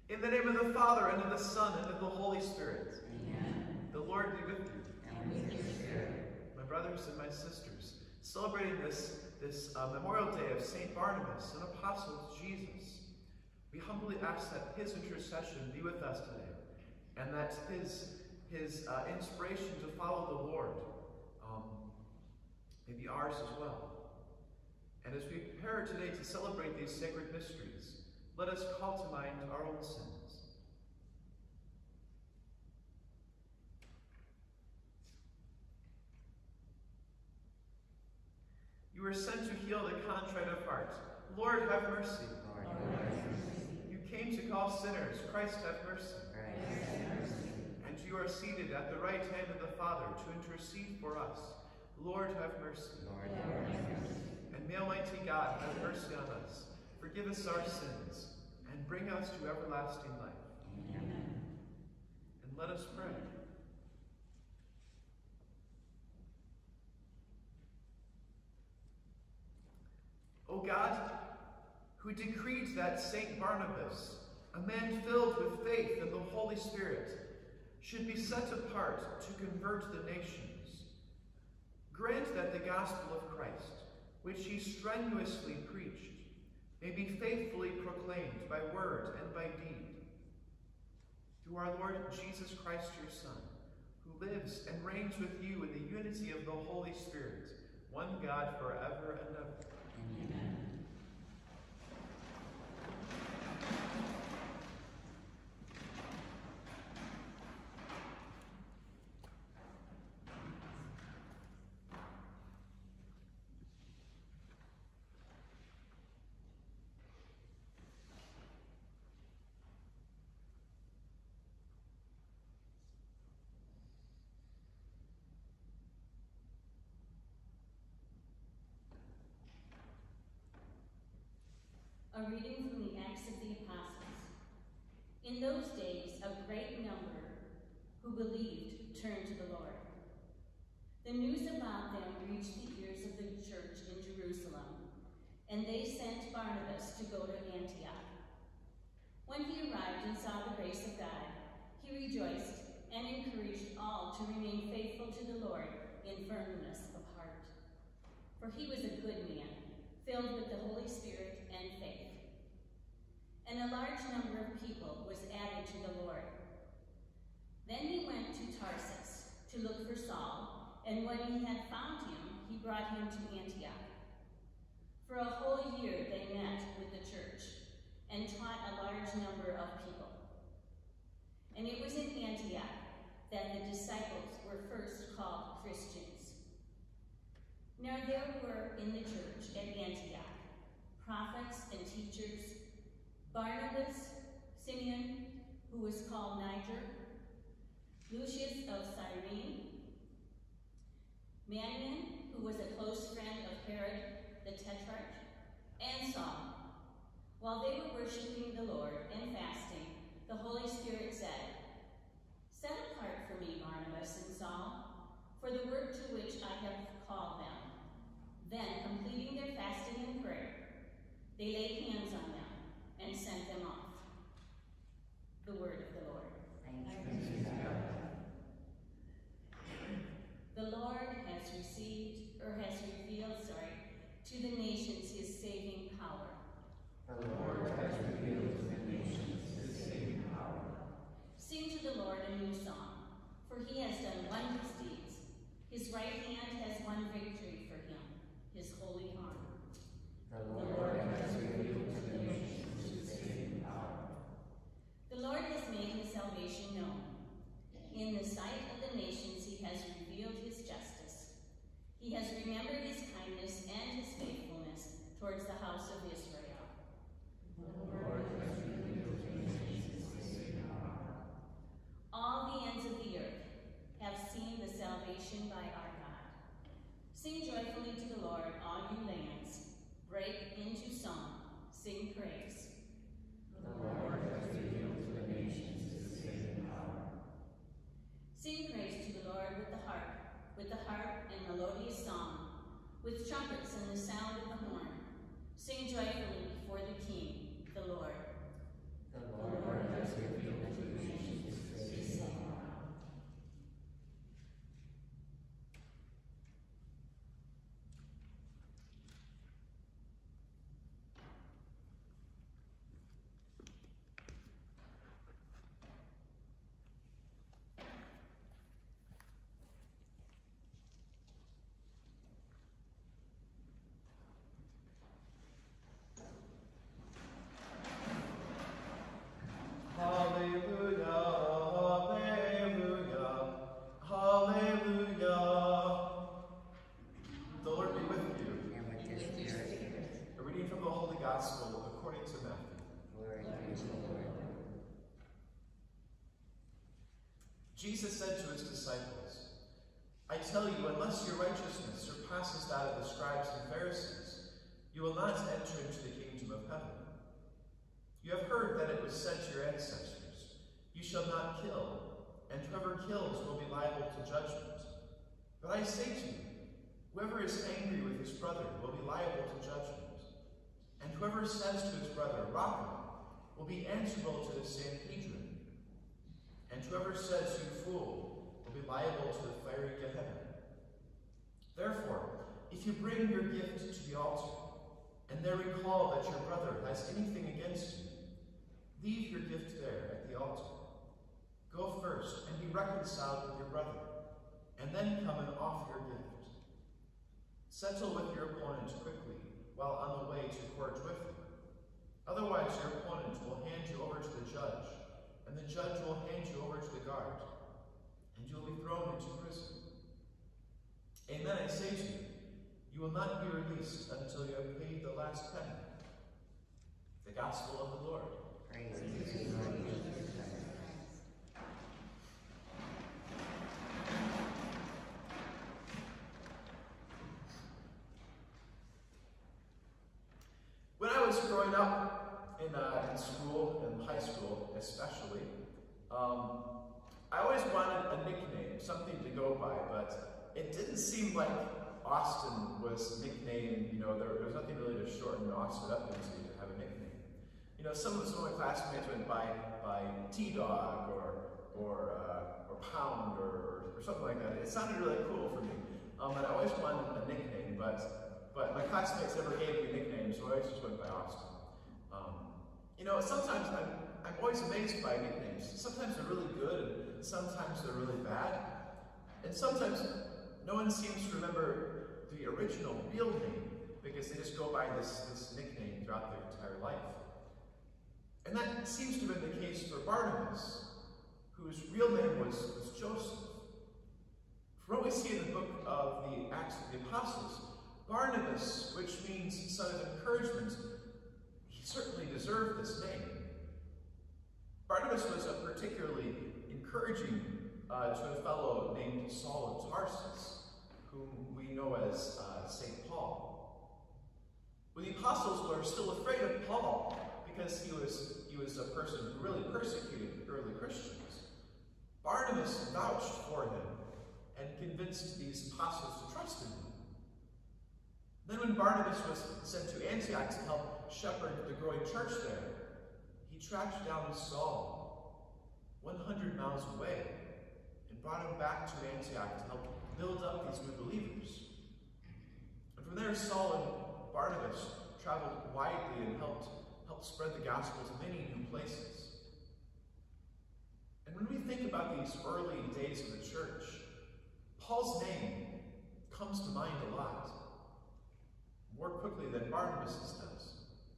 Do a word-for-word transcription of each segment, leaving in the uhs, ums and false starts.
In the name of the Father, and of the Son, and of the Holy Spirit. Amen. The Lord be with you. And with your spirit. My brothers and my sisters, celebrating this, this uh, Memorial Day of Saint Barnabas, an apostle of Jesus, we humbly ask that his intercession be with us today, and that his, his uh, inspiration to follow the Lord um, may be ours as well. And as we prepare today to celebrate these sacred mysteries, let us call to mind our own sins. You were sent to heal the contrite of heart. Lord, have mercy. Lord, have mercy. You came to call sinners. Christ, have mercy. Christ, have mercy. And you are seated at the right hand of the Father to intercede for us. Lord, have mercy. Lord, have mercy. And may Almighty God have mercy on us, forgive us our sins, and bring us to everlasting life. Amen. And let us pray. O God, who decreed that Saint Barnabas, a man filled with faith and the Holy Spirit, should be set apart to convert the nations, grant that the gospel of Christ, which he strenuously preached, may be faithfully proclaimed by word and by deed. Through our Lord Jesus Christ, your Son, who lives and reigns with you in the unity of the Holy Spirit, one God forever and ever. Amen. A reading from the Acts of the Apostles. In those days, a great number who believed turned to the Lord. The news about them reached the ears of the church in Jerusalem, and they sent Barnabas to go to Antioch. When he arrived and saw the grace of God, he rejoiced and encouraged all to remain faithful to the Lord in firmness of heart. For he was a good man, filled with the Holy Spirit and faith. And a large number of people was added to the Lord. Then he went to Tarsus to look for Saul, and when he had found him, he brought him to Antioch. For a whole year they met with the church and taught a large number of people. And it was in Antioch that the disciples were first called Christians. Now there were in the church at Antioch prophets and teachers, Barnabas, Simeon, who was called Niger, Lucius of Cyrene, Manaen, who was a close friend of Herod the Tetrarch, and Saul. While they were worshiping the Lord and fasting, the Holy Spirit said, "Set apart for me Barnabas and Saul, for the work to which I have called them." Then, completing their fasting and prayer, they laid hands on them and sent them off. The word of the Lord. Thanks be to God. The Lord has received, or has revealed, sorry, to the nations his saving power. The Lord has revealed Jesus said to his disciples, I tell you, unless your righteousness surpasses that of the scribes and Pharisees, you will not enter into the kingdom of heaven. You have heard that it was said to your ancestors, you shall not kill, and whoever kills will be liable to judgment. But I say to you, whoever is angry with his brother will be liable to judgment. And whoever says to his brother, Raca, will be answerable to the Sanhedrin. And whoever says, you fool, will be liable to the fiery Gehenna. Therefore, if you bring your gift to the altar, and there recall that your brother has anything against you, leave your gift there at the altar. Go first and be reconciled with your brother, and then come and offer your gift. Settle with your opponent quickly while on the way to court with him. Otherwise, your opponent will hand you over to the judge, and the judge will hand you over to the guard, and you will be thrown into prison. Amen, I say to you, you will not be released until you have paid the last penny. The Gospel of the Lord. Praise to you, Lord Jesus Christ. When I was growing up in, uh, in school, in high school especially, um, I always wanted a nickname, something to go by, but it didn't seem like Austin was nicknamed, you know, there, there was nothing really to shorten Austin up into to have a nickname. You know, some, some of my classmates went by, by T-Dog or, or, uh, or Pound or, or something like that. It sounded really cool for me. Um, and I always wanted a nickname, but, but my classmates never gave me nicknames, so I always just went by Austin. Um, you know, sometimes I'm, I'm always amazed by nicknames. Sometimes they're really good, and sometimes they're really bad. And sometimes no one seems to remember the original real name because they just go by this, this nickname throughout their entire life. And that seems to have been the case for Barnabas, whose real name was, was Joseph. From what we see in the book of the Acts of the Apostles, Barnabas, which means son of encouragement, he certainly deserved this name. Barnabas was a particularly encouraging uh, to a fellow named Saul of Tarsus, whom we know as uh, Saint Paul. Well, the apostles were still afraid of Paul because he was, he was a person who really persecuted early Christians. Barnabas vouched for him and convinced these apostles to trust in him. Then when Barnabas was sent to Antioch to help shepherd the growing church there, he tracked down Saul one hundred miles away and brought him back to Antioch to help build up these new believers. And from there, Saul and Barnabas traveled widely and helped, helped spread the gospel to many new places. And when we think about these early days of the church, Paul's name comes to mind a lot, more quickly than Barnabas's does.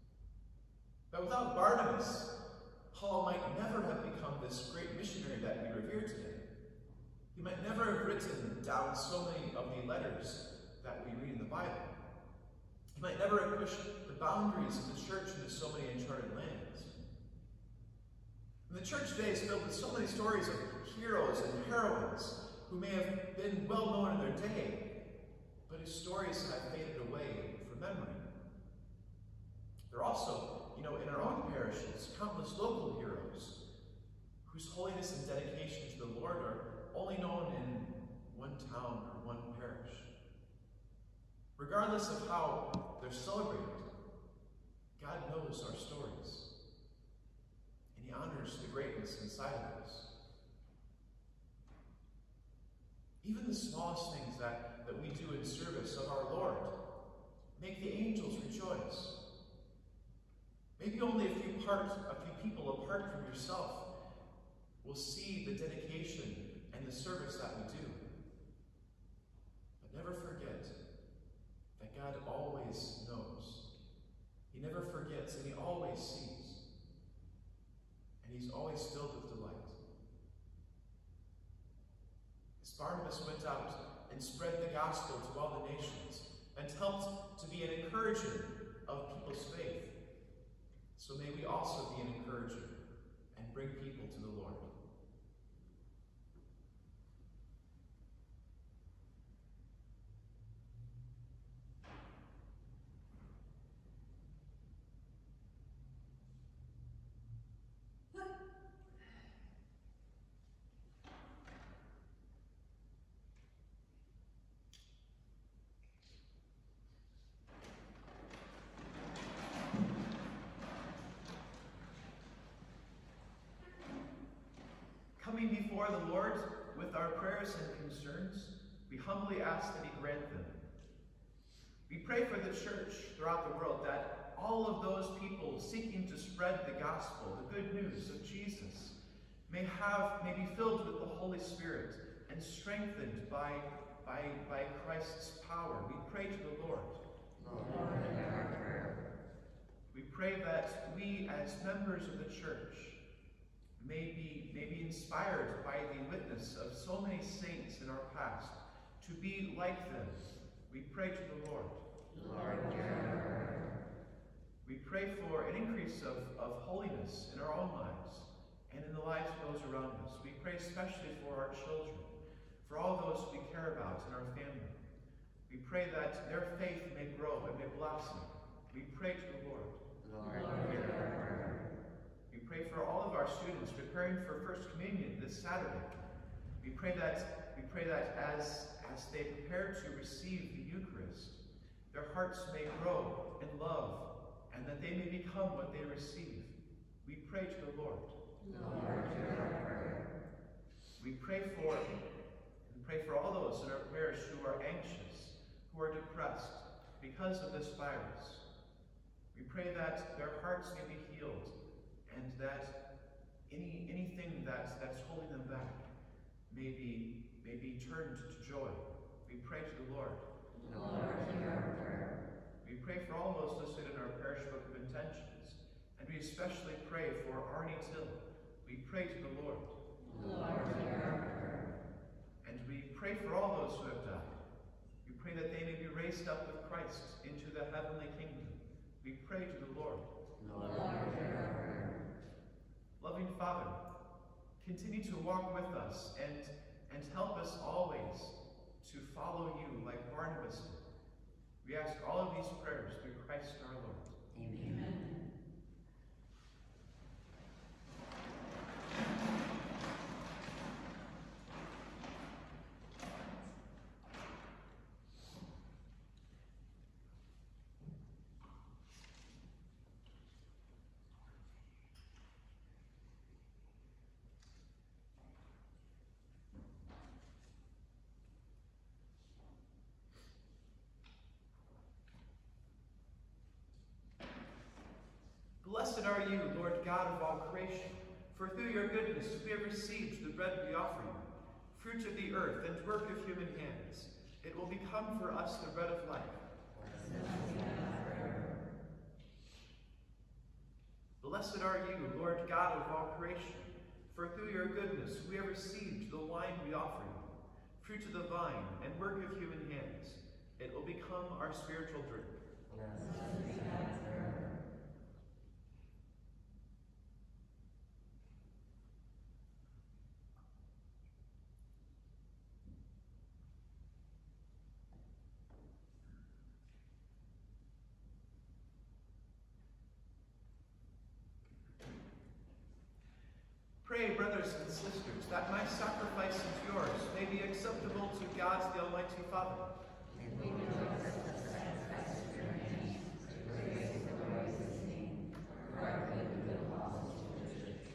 But without Barnabas, Paul might never have become this great missionary that we revere today. He might never have written down so many of the letters that we read in the Bible. He might never have pushed the boundaries of the church into so many uncharted lands. And the church today is filled with so many stories of heroes and heroines who may have been well known in their day, but whose stories have faded away from memory. There are also, you know, in our own parishes, countless local heroes whose holiness and dedication to the Lord are only known in one town or one parish. Regardless of how they're celebrated, God knows our stories, and he honors the greatness inside of us. Even the smallest things that, that we do in service of our Lord make the angels rejoice. Maybe only a few, part, a few people apart from yourself will see the dedication and the service that we do. But never forget that God always knows. He never forgets, and he always sees. And he's always filled with delight. As Barnabas went out and spread the gospel to all the nations and helped to be an encourager of people's faith, so may we also be an encourager and bring people to the Lord. before the Lord with our prayers and concerns, we humbly ask that he grant them. We pray for the church throughout the world, that all of those people seeking to spread the gospel, the good news of Jesus, may have, may be filled with the Holy Spirit and strengthened by, by, by Christ's power. We pray to the Lord. Lord, hear our prayer. We pray that we, as members of the church, may be, may be inspired by the witness of so many saints in our past to be like them. We pray to the Lord. Lord, hear our prayer. We pray for an increase of, of holiness in our own lives and in the lives of those around us. We pray especially for our children, for all those we care about in our family. We pray that their faith may grow and may blossom. We pray to the Lord. Lord, hear our prayer. We pray for all of our students preparing for First Communion this Saturday. We pray that, we pray that as, as they prepare to receive the Eucharist, their hearts may grow in love and that they may become what they receive. We pray to the Lord. Lord, hear our prayer. We pray for, we pray for all those in our parish who are anxious, who are depressed because of this virus. We pray that their hearts may be healed and that any anything that's that's holding them back may be may be turned to joy. We pray to the Lord. Lord, hear our prayer. We pray for all those listed in our parish book of intentions, and we especially pray for Arnie Till. We pray to the Lord. Lord, hear our prayer. And we pray for all those who have died. We pray that they may be raised up with Christ into the heavenly kingdom. We pray to the Lord. Lord, hear our prayer. Loving Father, continue to walk with us and, and help us always to follow you like Barnabas did. We ask all of these prayers through Christ our Lord. Amen. Blessed are you, Lord God of all creation, for through your goodness we have received the bread we offer you, fruit of the earth and work of human hands. It will become for us the bread of life. Blessed are you, Lord God of all creation, for through your goodness we have received the wine we offer you, fruit of the vine and work of human hands. It will become our spiritual drink. Pray, brothers and sisters, that my sacrifice and yours may be acceptable to God the Almighty Father. And we know that the sacrifice of your name, to praise and glory of his name, for our good and good of all his church.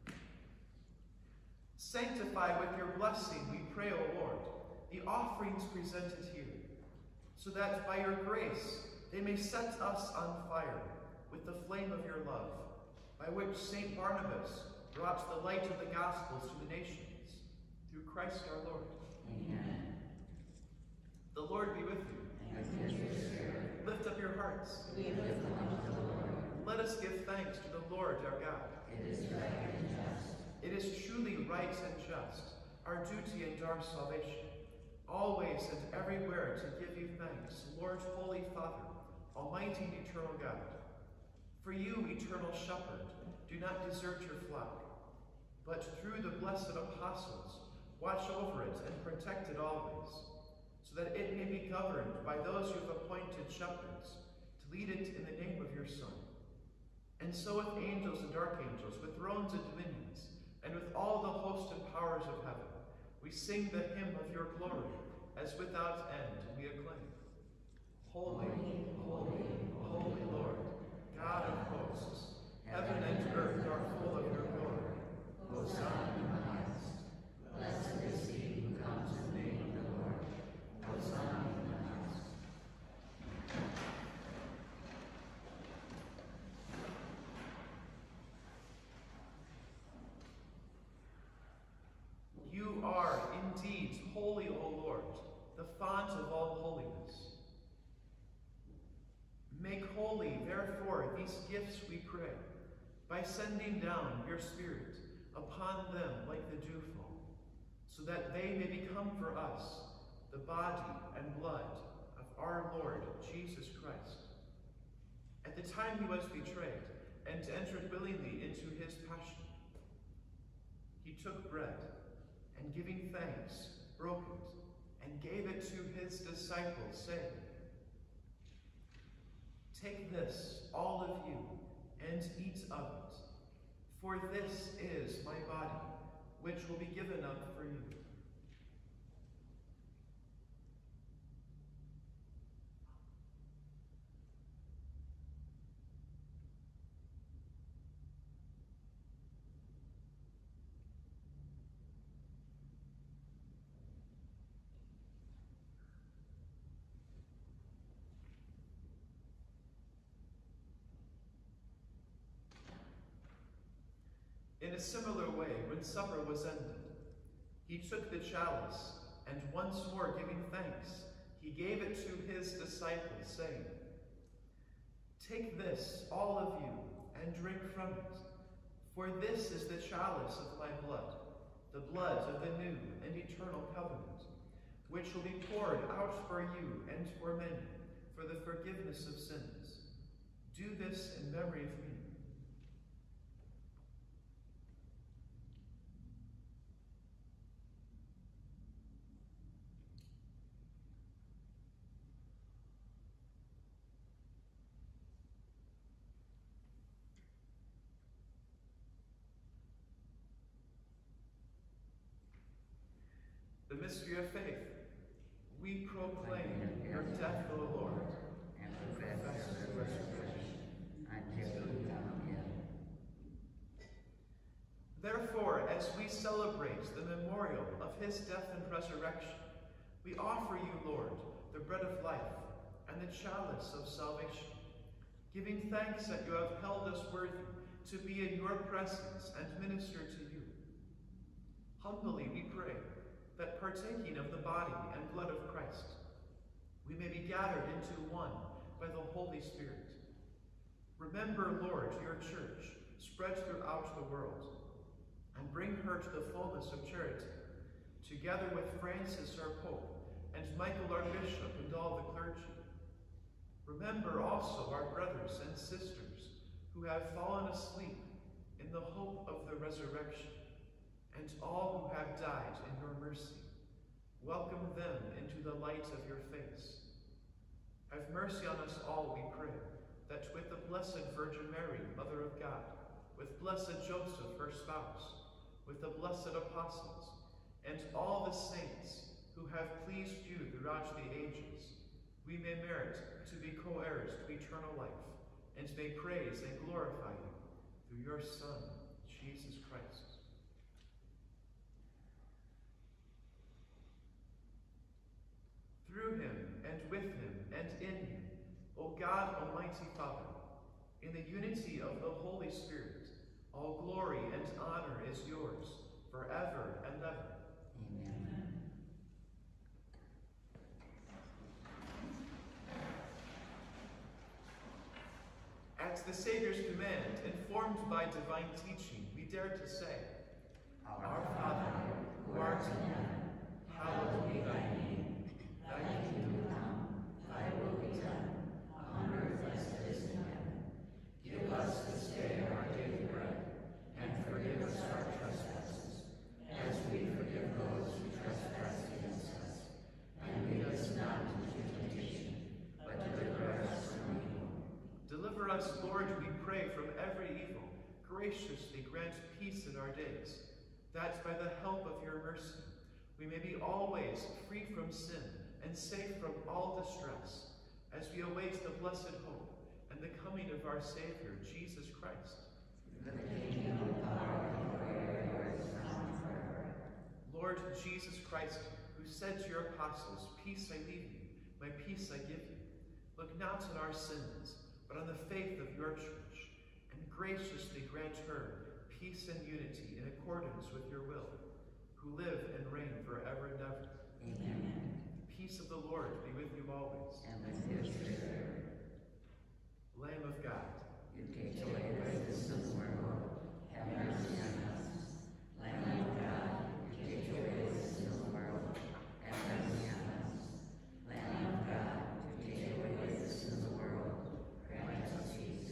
Sanctify with your blessing, we pray, O Lord, the offerings presented here, so that by your grace they may set us on fire with the flame of your love, by which Saint Barnabas brought the light of the Gospels to the nations, through Christ our Lord. Amen. The Lord be with you. And with your spirit. Lift up your hearts. We lift them up to the Lord. Let us give thanks to the Lord our God. It is right and just. It is truly right and just, our duty and our salvation, always and everywhere to give you thanks, Lord, Holy Father, Almighty and eternal God. For you, eternal Shepherd, do not desert your flock, but through the blessed apostles, watch over it and protect it always, so that it may be governed by those you have appointed shepherds, to lead it in the name of your Son. And so with angels and archangels, with thrones and dominions, and with all the host and powers of heaven, we sing the hymn of your glory, as without end we acclaim. Holy, holy, holy Lord, God of hosts, heaven and earth are full of your glory. Hosanna in the highest. by sending down your Spirit upon them like the dewfall, so that they may become for us the body and blood of our Lord Jesus Christ. At the time he was betrayed and entered willingly into his passion, he took bread, and giving thanks, broke it, and gave it to his disciples, saying, "Take this, all of you, and eat of it, for this is my body, which will be given up for you." In a similar way, when supper was ended, he took the chalice, and once more giving thanks, he gave it to his disciples, saying, "Take this, all of you, and drink from it, for this is the chalice of my blood, the blood of the new and eternal covenant, which will be poured out for you and for many for the forgiveness of sins. Do this in memory of me." The mystery of faith. We proclaim your death, O Lord, and profess your resurrection until you come again. Therefore, as we celebrate the memorial of his death and resurrection, we offer you, Lord, the bread of life and the chalice of salvation, giving thanks that you have held us worthy to be in your presence and minister to you. Humbly we pray that partaking of the body and blood of Christ, we may be gathered into one by the Holy Spirit. Remember, Lord, your church spread throughout the world, and bring her to the fullness of charity, together with Francis our Pope, and Michael our Bishop, and all the clergy. Remember also our brothers and sisters who have fallen asleep in the hope of the resurrection, and all who have died in your mercy. Welcome them into the light of your face. Have mercy on us all, we pray, that with the Blessed Virgin Mary, Mother of God, with blessed Joseph, her spouse, with the blessed apostles, and all the saints who have pleased you throughout the ages, we may merit to be co-heirs to eternal life, and may praise and glorify you through your Son, Jesus Christ. Through him, and with him, and in him, O God, Almighty Father, in the unity of the Holy Spirit, all glory and honor is yours, forever and ever. Amen. At the Savior's command, informed by divine teaching, we dare to say, Our, Our Father, who art in heaven, hallowed be thy name. Thy kingdom come, thy will be done, on earth as it is in heaven. Give us this day our daily bread, and forgive us our trespasses, as we forgive those who trespass against us. And lead us not into temptation, but deliver us from evil. Deliver us, Lord, we pray, from every evil. Graciously grant peace in our days, that by the help of your mercy we may be always free from sin and safe from all distress, as we await the blessed hope and the coming of our Savior, Jesus Christ. The kingdom, power, and glory are yours now and forever. Lord Jesus Christ, who said to your apostles, "Peace I leave you, my peace I give you," look not on our sins, but on the faith of your church, and graciously grant her peace and unity in accordance with your will, who live and reign forever and ever. Amen. The peace of the Lord be with you always. And with your spirit. Lamb of God, you take away the sins of the world, have mercy on us. Lamb of God, you take away the sins of the world, have mercy on us. Lamb of God, you take away the sins of the world, grant us peace.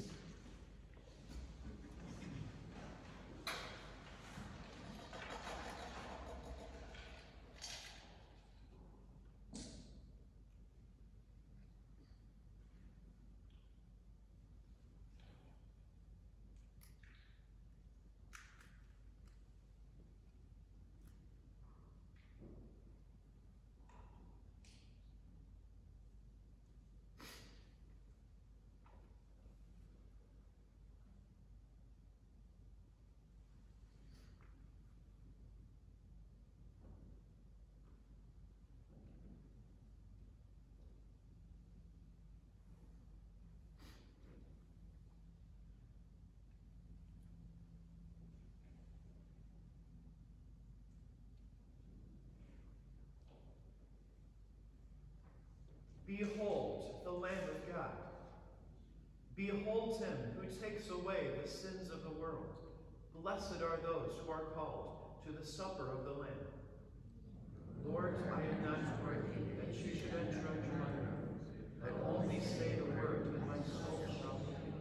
Behold the Lamb of God. Behold him who takes away the sins of the world. Blessed are those who are called to the supper of the Lamb. Lord, I am not worthy that you should enter under my roof, but only say the word, and my soul shall be healed.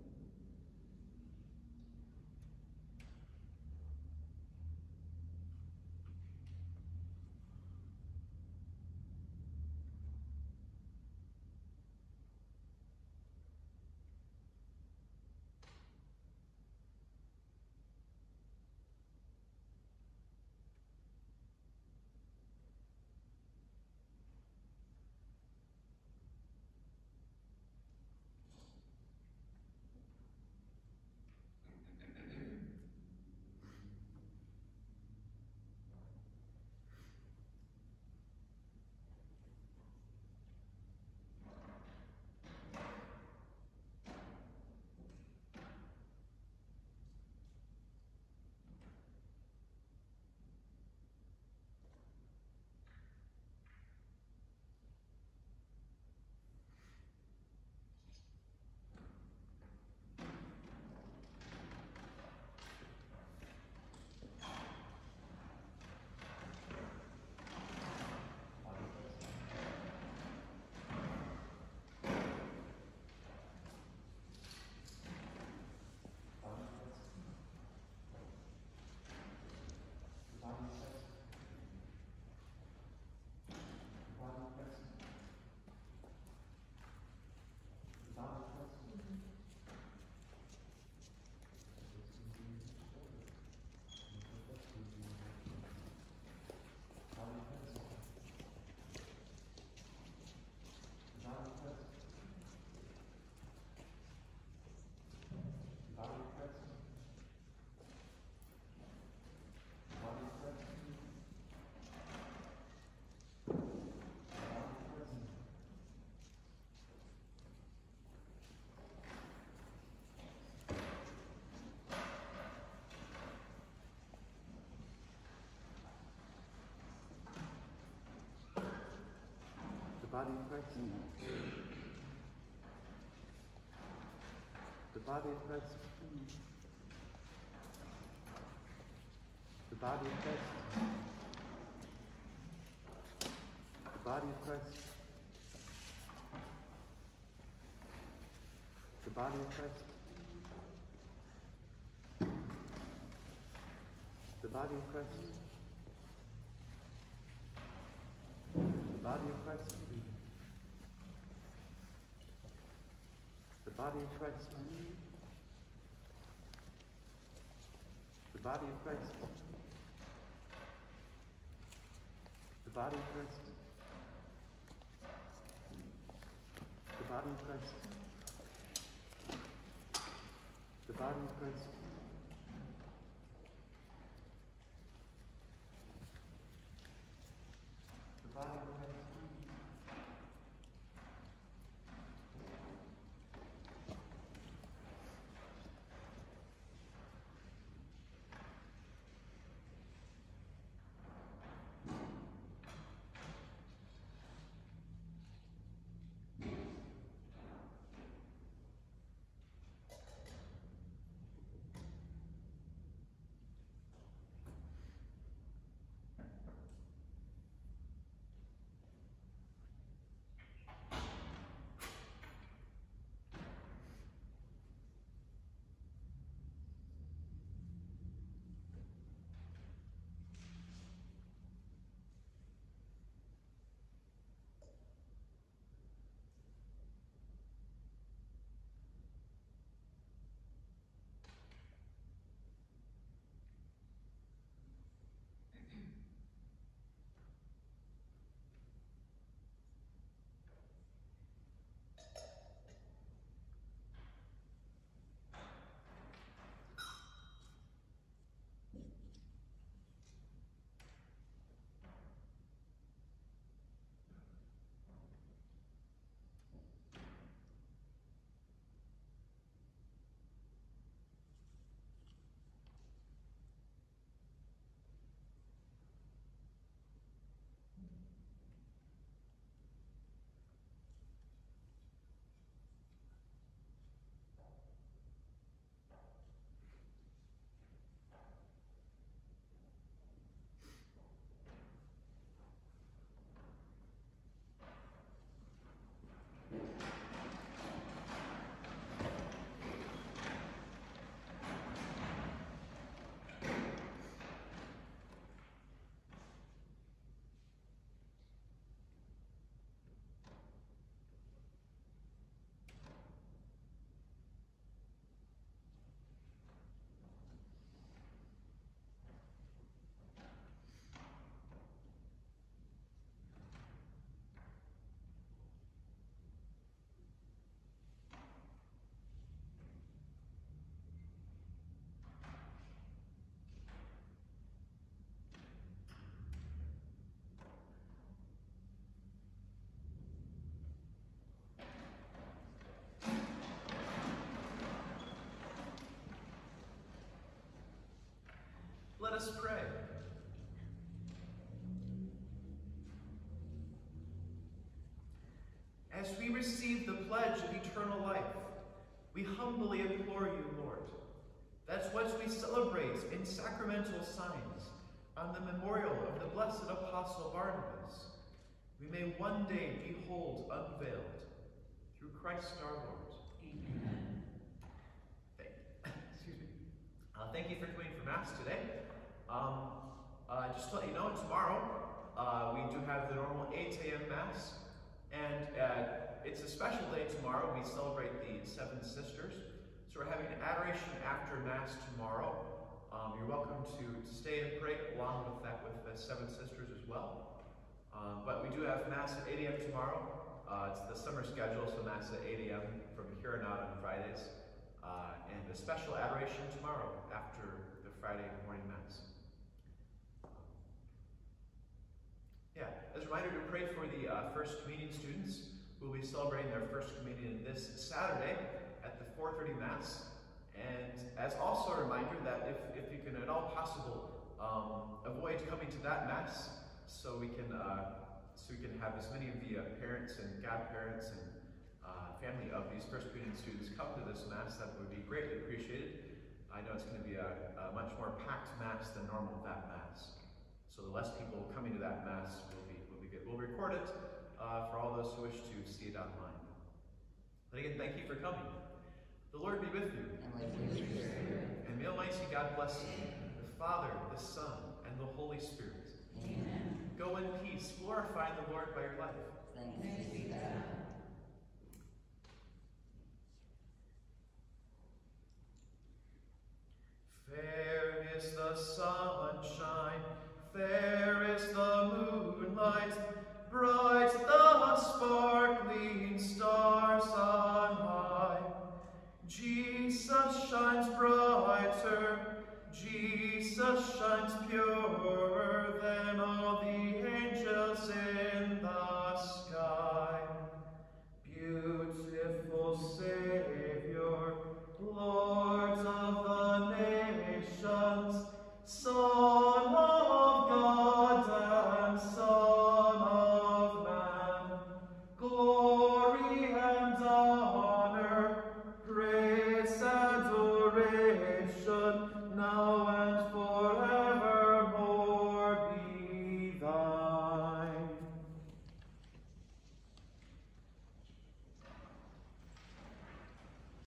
The body of Christ. The body of Christ. The body of Christ. The body of Christ. The body of Christ. The body of Christ. The body of Christ. The body of Christ. The body of Christ. The body of Christ. The body of Christ. The body of Christ. The body of Christ. Let us pray. As we receive the pledge of eternal life, we humbly implore you, Lord, that what we celebrate in sacramental signs on the memorial of the blessed Apostle Barnabas, we may one day behold unveiled through Christ our Lord. Amen. Thank, excuse me. Uh, thank you for coming for Mass today. Um, uh, just to let you know, tomorrow uh, we do have the normal eight A M Mass, and uh, it's a special day tomorrow. We celebrate the Seven Sisters. So we're having an adoration after Mass tomorrow. Um, you're welcome to, to stay and pray along with that with the Seven Sisters as well. Um, but we do have Mass at eight A M tomorrow. Uh, it's the summer schedule, so Mass at eight A M from here on out on Fridays. Uh, and a special adoration tomorrow after the Friday morning Mass. Yeah, as a reminder to pray for the uh, First Communion students who will be celebrating their First Communion this Saturday at the four thirty Mass. And as also a reminder that if, if you can at all possible, um, avoid coming to that Mass so we can uh, so we can have as many of the uh, parents and godparents and uh, family of these First Communion students come to this Mass. That would be greatly appreciated. I know it's going to be a, a much more packed Mass than normal that Mass. So the less people coming to that Mass will be will be good. We'll record it uh, for all those who wish to see it online. But again, thank you for coming. The Lord be with you. And with your spirit. And may Almighty God bless you, the Father, the Son, and the Holy Spirit. Amen. Go in peace, glorify the Lord by your life. Thanks be to God. Fair is the sunshine, fair is the moonlight, bright the sparkling stars on high. Jesus shines brighter, Jesus shines purer than